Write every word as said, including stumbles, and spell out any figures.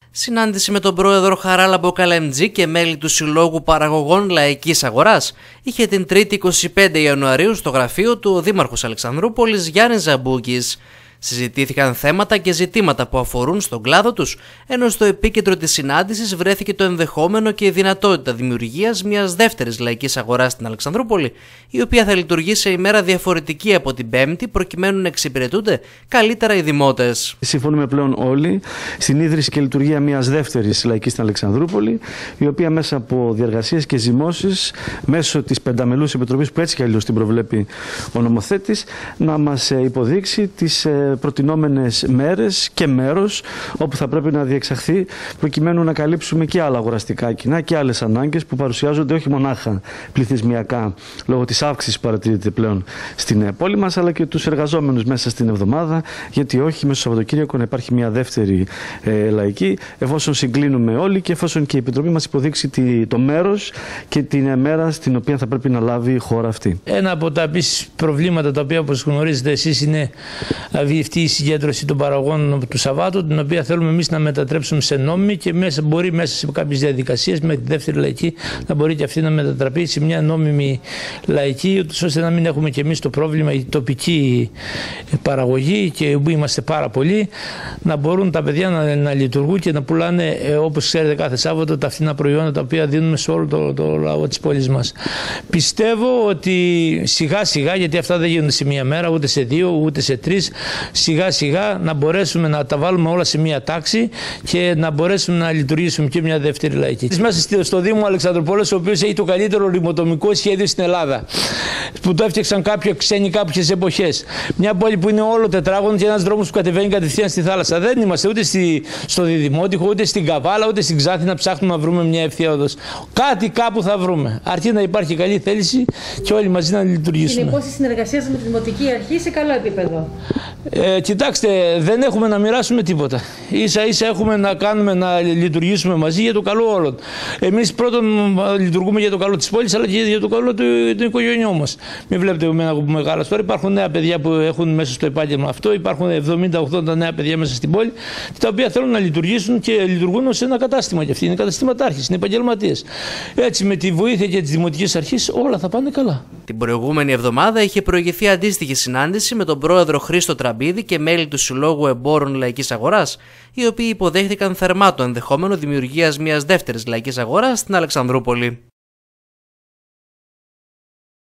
Συνάντηση με τον πρόεδρο Χαράλαμπο Καλεμτζή και μέλη του Συλλόγου Παραγωγών Λαϊκής Αγοράς είχε την Τρίτη είκοσι πέντε Ιανουαρίου στο γραφείο του ο Δήμαρχος Αλεξανδρούπολης Γιάννης Ζαμπούκης. Συζητήθηκαν θέματα και ζητήματα που αφορούν στον κλάδο τους, ενώ στο επίκεντρο της συνάντησης βρέθηκε το ενδεχόμενο και η δυνατότητα δημιουργίας μιας δεύτερης λαϊκής αγοράς στην Αλεξανδρούπολη, η οποία θα λειτουργεί σε ημέρα διαφορετική από την Πέμπτη, προκειμένου να εξυπηρετούνται καλύτερα οι δημότες. Συμφωνούμε πλέον όλοι στην ίδρυση και λειτουργία μιας δεύτερης λαϊκής στην Αλεξανδρούπολη, η οποία μέσα από διεργασίες και ζυμώσεις, μέσω της πενταμελούς επιτροπής που έτσι κι αλλιώς την προβλέπει ο νομοθέτης, να μας υποδείξει τις προτινόμενες μέρες και μέρος όπου θα πρέπει να διεξαχθεί, προκειμένου να καλύψουμε και άλλα αγοραστικά κοινά και άλλες ανάγκες που παρουσιάζονται όχι μονάχα πληθυσμιακά λόγω της αύξησης που παρατηρείται πλέον στην πόλη μας, αλλά και τους εργαζόμενους μέσα στην εβδομάδα, γιατί όχι μέσα στο Σαββατοκύριακο να υπάρχει μια δεύτερη ε, λαϊκή, εφόσον συγκλίνουμε όλοι και εφόσον και η Επιτροπή μας υποδείξει τη, το μέρος και την μέρα στην οποία θα πρέπει να λάβει η χώρα αυτή. Ένα από τα επίσης προβλήματα τα οποία, όπως γνωρίζετε εσείς, είναι αυτή η συγκέντρωση των παραγωγών του Σαββάτου, την οποία θέλουμε εμείς να μετατρέψουμε σε νόμιμη και μέσα, μπορεί μέσα σε κάποιες διαδικασίες με τη δεύτερη λαϊκή να μπορεί και αυτή να μετατραπεί σε μια νόμιμη λαϊκή, ώστε να μην έχουμε και εμείς το πρόβλημα η τοπική παραγωγή, και που είμαστε πάρα πολλοί, να μπορούν τα παιδιά να, να λειτουργούν και να πουλάνε, όπως ξέρετε, κάθε Σάββατο τα φθηνά προϊόντα τα οποία δίνουμε σε όλο το, το λαό της πόλης μας. Πιστεύω ότι σιγά σιγά, γιατί αυτά δεν γίνονται σε μία μέρα, ούτε σε δύο, ούτε σε τρεις, σιγά σιγά να μπορέσουμε να τα βάλουμε όλα σε μία τάξη και να μπορέσουμε να λειτουργήσουμε και μια δεύτερη λαϊκή. Μέσα στο Δήμο Αλεξανδρούπολης, ο οποίος έχει το καλύτερο ρημοτομικό σχέδιο στην Ελλάδα, που το έφτιαξαν κάποιοι ξένοι κάποιες εποχές. Μια πόλη που είναι όλο τετράγωνο και ένας δρόμος που κατεβαίνει κατευθείαν στη θάλασσα. Δεν είμαστε ούτε στη, στο Διδημότυχο, ούτε στην Καβάλα, ούτε στην Ξάθη να ψάχνουμε να βρούμε μια ευθεία οδός. Κάτι κάπου θα βρούμε. Αρκεί να υπάρχει καλή θέληση και όλοι μαζί να λειτουργήσουμε. Είναι η συνεργασία με τη Δημοτική Αρχή σε καλό επίπεδο. Ε, κοιτάξτε, δεν έχουμε να μοιράσουμε τίποτα. Ίσα ίσα έχουμε να κάνουμε να λειτουργήσουμε μαζί για το καλό όλων. Εμείς πρώτον λειτουργούμε για το καλό της πόλης, αλλά και για το καλό του, του οικογενειού μας. Μην βλέπετε εμένα που μεγάλα τώρα. Υπάρχουν νέα παιδιά που έχουν μέσα στο επάγγελμα αυτό. Υπάρχουν εβδομήντα ογδόντα νέα παιδιά μέσα στην πόλη, τα οποία θέλουν να λειτουργήσουν και λειτουργούν σε ένα κατάστημα. Και αυτοί είναι καταστηματάρχες, είναι επαγγελματίες. Έτσι, με τη βοήθεια και της Δημοτικής Αρχής, όλα θα πάνε καλά. Την προηγούμενη εβδομάδα είχε προηγηθεί αντίστοιχη συνάντηση με τον πρόεδρο Χρήστο Τραμπίδη και μέλη του Συλλόγου Εμπόρων Λαϊκής Αγοράς, οι οποίοι υποδέχτηκαν θερμά το ενδεχόμενο δημιουργίας μιας δεύτερης λαϊκής αγοράς στην Αλεξανδρούπολη.